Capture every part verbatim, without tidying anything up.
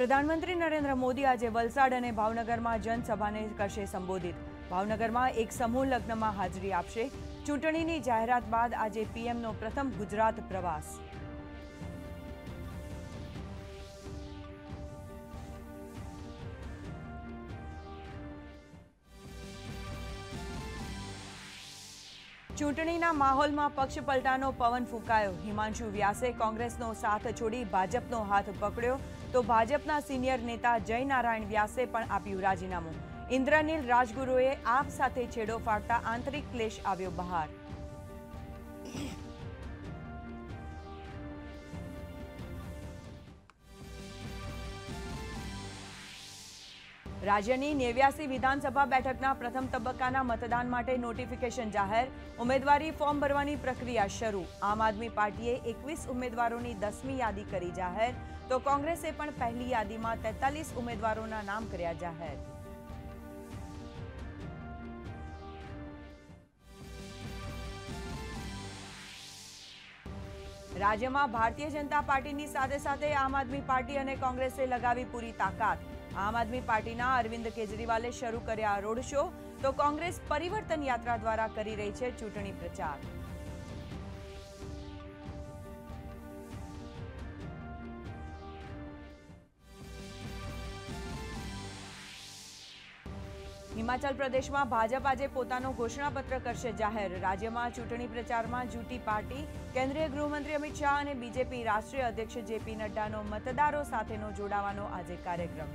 प्रधानमंत्री नरेंद्र मोदी आज वलसाड और भावनगर में जनसभा ने करशे संबोधित। भावनगर में एक समूह लग्न में हाजरी आपशे। चूंटणीनी जाहेरात बाद आज पीएम नो प्रथम गुजरात प्रवास। चूंटणीना माहोल में पक्ष पलटानो पवन फूंकायो। हिमांशु व्यासे कांग्रेसनो साथ छोड़ी भाजपनो हाथ पकड़्यो तो भाजपना सीनियर नेता जय नारायण व्यासे पण आप्युं राजीनामું। इंद्रनील राजगुरुए आप साथे छेड़ो फाड़ता आंतरिक क्लेश आव्यो बहार। राज्यनी नेव्यासी विधानसभा बैठकना प्रथम तबक्काना मतदान माटे नोटिफिकेशन जाहेर। उमेदवारी फॉर्म भरवानी प्रक्रिया शरू। आम आदमी पार्टीए एकवीस उम्मीदवारोनी दसमी यादी करी जाहेर तो कांग्रेसे पण पहली यादीमां तेतालीस उम्मीदवारोना नाम कर्या जाहेर। राज्य में भारतीय जनता पार्टी साथे साथे आम आदमी पार्टी और कांग्रेसे लगावी पूरी ताकत। आम आदमी पार्टी अरविंद केजरीवाले शुरू कर्या रोड शो तो कांग्रेस परिवर्तन यात्रा द्वारा करी रही है चूंटणी प्रचार। हिमाचल प्रदेश में भाजप आज पोतानो घोषणापत्र करशे जाहेर। राज्य में चूंटणी प्रचार में जूटी पार्टी। केंद्रीय गृहमंत्री अमित शाह और बीजेपी राष्ट्रीय अध्यक्ष जेपी नड्डानो मतदारों साथेनो जोड़ावानो आज कार्यक्रम।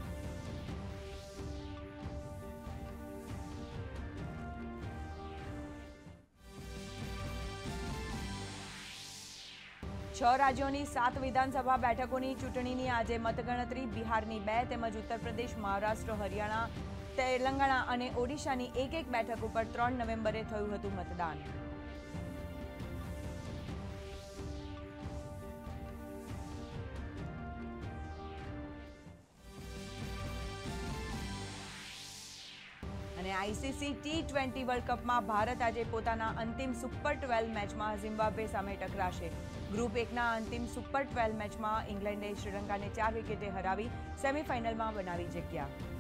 छ राज्यों सात विधानसभा बैठकों की चूंटणी आज मतगणतरी। बिहार की बे तेमज उत्तर प्रदेश, महाराष्ट्र, हरियाणा, तेलंगाणा और ओडिशा की एक एक बैठक पर त्रण नवेम्बरे थयुं हतुं मतदान। ICC T twenty world cup में भारत आज पोताना अंतिम सुपर ट्वेल्व मैच में जिम्बाब्वे सामे टकराशे। ग्रुप एक ना अंतिम सुपर ट्वेल्व मैच में इंग्लैंडे श्रीलंका ने चार विकेटे हरावी सेमीफाइनल में बनावी जग्या।